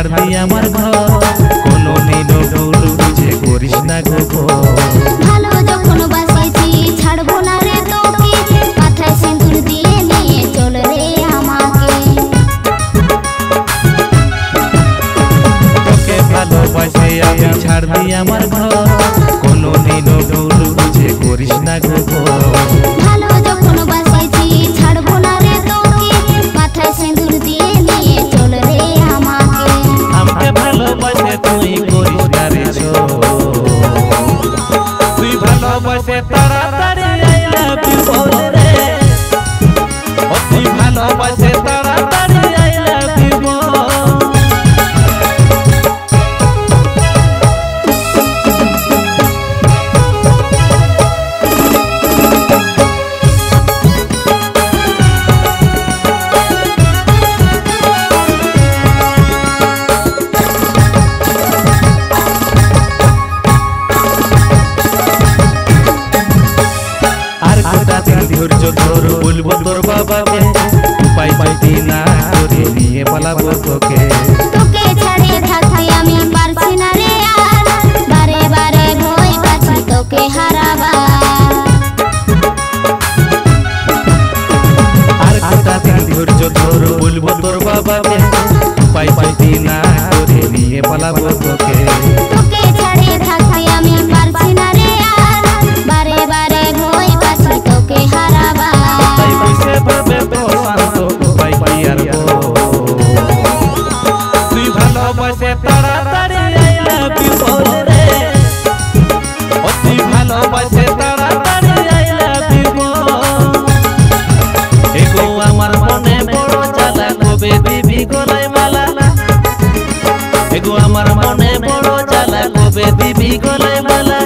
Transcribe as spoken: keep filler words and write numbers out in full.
ছাড় দি আমার ঘর কোনো নিনো ভুল বুঝে করিস না গো ভালো যখন বাসেছি ছাড়বো না রে তোকে মাথায় সিঁদুর দিয়ে নিয়ে চল রে আমাকে তোকে ভালোবাসে আমি ছাড় দি আমার ঘর কোনো নিনো ভুল বুঝে করিস না গো ভালো যখন বাসেছি ছাড়বো না রে তোকে মাথায় সিঁদুর দিয়ে নিয়ে চল রে আমাকে আমাকে ভালোবাসে তুই করিস না রে ছো তুই ভালোবাসে তাড়াতাড়ি আই লাভ ইউ বল রে ও তুই ভালোবাসে তাড়াতাড়ি আই লাভ ইউ বল ধৈর্য ধর বলবো তোর বাবাকে উপায় পাইতি না করে নিয়ে পালাবো তোকে তোকে ছাড়ে থাকতে আমি পারছি না রে আর বারে বারে ভয় পাচ্ছি তোকে হারাবা আর কটা দিন ধৈর্য ধর বলবো তোর বাবাকে উপায় পাইতি না করে নিয়ে পালাবো তোকে তোকে ছাড়ে থাকতে আমি পারছি না রে আর বারে বারে ভয় পাচ্ছি তোকে হারাবা তাই বসে ভাবে তো শান্ত উপায় কি আর তুই ভালোবাসে তাড়াতাড়ি আই লাভ ইউ বল রে ও তুই ভালোবাসে তাড়াতাড়ি আই লাভ ইউ বল এগো আমার মনে বড় জ্বালা কবে দিবি গলায় মালা এগো আমার মনে বড় জ্বালা কবে দিবি গলায় মালা